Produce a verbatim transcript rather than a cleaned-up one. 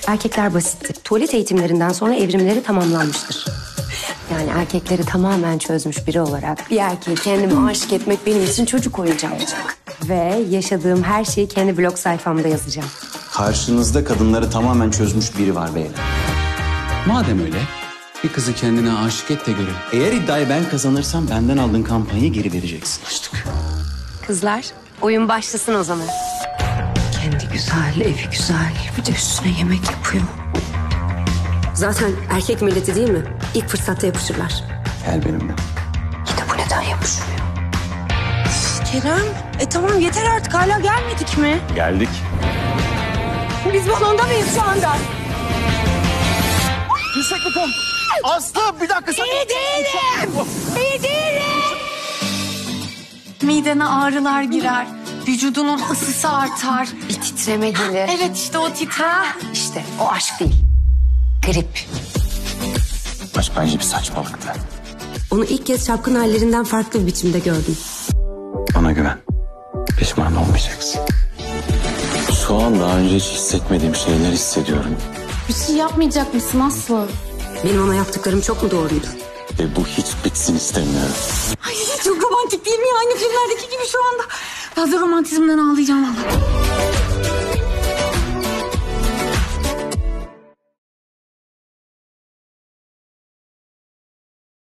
Erkekler basitti. Tuvalet eğitimlerinden sonra evrimleri tamamlanmıştır. Yani erkekleri tamamen çözmüş biri olarak bir erkeği kendime aşık etmek benim için çocuk oyuncağı olacak. Ve yaşadığım her şeyi kendi blog sayfamda yazacağım. Karşınızda kadınları tamamen çözmüş biri var beyler. Madem öyle, bir kızı kendine aşık et de görelim. Eğer iddiayı ben kazanırsam benden aldığın kampanyayı geri vereceksin. Kızlar, oyun başlasın o zaman. Kendi güzel, evi güzel. Bir de üstüne yemek yapıyor. Zaten erkek milleti değil mi? İlk fırsatta yapışırlar. Gel benimle. İyi de bu neden yapışmıyor? Kerem, e tamam yeter artık. Hala gelmedik mi? Geldik. Biz balonda mıyız şu anda? Yükseklik on. Aslı bir dakika sen... İyi değilim! İyi değilim! Midene ağrılar girer. Vücudunun ısısı artar. Bir titreme gelir. Evet işte o titre. İşte o aşk değil. Grip. Aşk bence bir saçmalıktı. Onu ilk kez çapkın hallerinden farklı bir biçimde gördüm. Bana güven. Pişman olmayacaksın. Şu an daha önce hiç hissetmediğim şeyler hissediyorum. Bir şey yapmayacak mısın Aslı? Benim ona yaptıklarım çok mu doğruydu? Ve bu hiç bitsin istemiyorum. Ay çok romantik değil mi ya? Aynı filmlerdeki gibi şu anda. Fazla romantizmden ağlayacağım valla.